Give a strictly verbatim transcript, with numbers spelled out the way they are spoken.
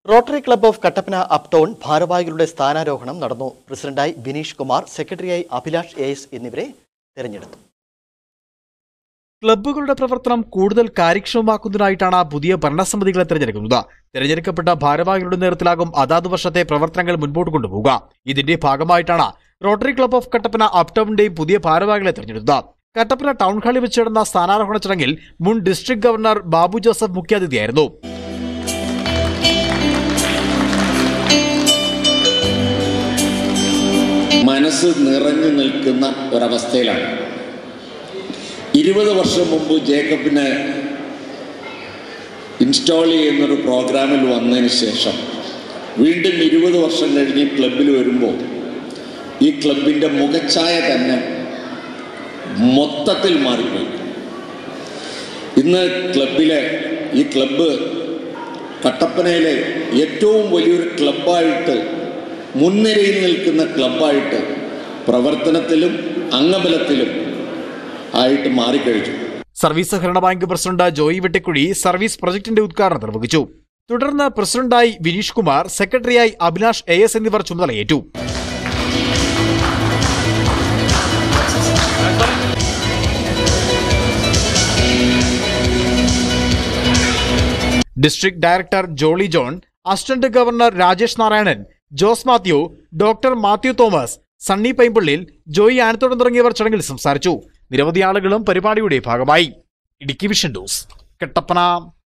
Rotary club of Kattappana uptown ഭാരവാഹികളുടെ സ്ഥാനാരോഹണം നടന്നു. പ്രസിഡന്റായി ബിനീഷ് കുമാർ, സെക്രട്ടറിയായി അഭിലാഷ് എ എസ് എന്നിവരെ തെരഞ്ഞെടുത്തു. ക്ലബ്ബുകളുടെ പ്രവർത്തനം കൂടുതൽ കാര്യക്ഷമമാക്കുന്നതിനായിട്ടാണ് പുതിയ ഭരണസമിതികളെ തെരഞ്ഞെടുക്കുന്നത്. തെരഞ്ഞെടുക്കപ്പെട്ട ഭാരവാഹികളുടെ നേതൃത്വത്തിലാകും അതാത് വർഷത്തെ പ്രവർത്തനങ്ങൾ മുൻപോട്ട് കൊണ്ടുപോകുക. ഇതിന്റെ ഭാഗമായിട്ടാണ് റോട്ടറി ക്ലബ് ഓഫ് കട്ടപ്പന അപ്ടൗണിന്റെയും പുതിയ ഭാരവാഹികളെ തെരഞ്ഞെടുത്തത്. കട്ടപ്പന ടൗൺ ഹാളിൽ വെച്ച് നടന്ന സ്ഥാനാരോഹണ ചടങ്ങിൽ മുൻ ഡിസ്ട്രിക്ട് ഗവർണർ ബാബു ജോസഫ് മുഖ്യാതിഥിയായിരുന്നു. മനസ്സ് നിറഞ്ഞു നിൽക്കുന്ന ഒരവസ്ഥയിലാണ്. ഇരുപത് വർഷം മുമ്പ് ജേക്കബിനെ ഇൻസ്റ്റാൾ ചെയ്യുന്നൊരു പ്രോഗ്രാമിൽ വന്നതിന് ശേഷം വീണ്ടും ഇരുപത് വർഷം കഴിഞ്ഞ് ക്ലബിൽ വരുമ്പോൾ ഈ ക്ലബിൻ്റെ മുഖച്ഛായ തന്നെ മൊത്തത്തിൽ മാറിപ്പോയി. ഇന്ന് ക്ലബിലെ ഈ ക്ലബ്ബ് കട്ടപ്പനയിലെ ഏറ്റവും വലിയൊരു ക്ലബ്ബായിട്ട് മുൻനിരയിൽ നിൽക്കുന്ന ക്ലബ്ബായിട്ട് പ്രവർത്തനത്തിലും അംഗബലത്തിലും ആയിട്ട് മാറിക്കഴിഞ്ഞു. സർവീസ് സഹകരണ bank president Joy Vettikuzhi service പ്രൊജക്ടിന്റെ ഉദ്ഘാടനം നിർവഹിച്ചു. തുടർന്ന് പ്രസിഡന്റായി ബിനീഷ് കുമാർ, സെക്രട്ടറിയായി അഭിലാഷ് എ എസ് എന്നിവർ ചുമതലയേറ്റു. District director Jolly John, assistant governor Rajesh Narayanan, Jose Mathew, doctor Mathew Thomas, Sunny Paimpallil, Joy Anathodan തുടങ്ങിയവർ ചടങ്ങിൽ സംസാരിച്ചു. നിരവധി ആളുകളും പരിപാടിയുടെ ഭാഗമായി. Idukki vision news, Kattappana.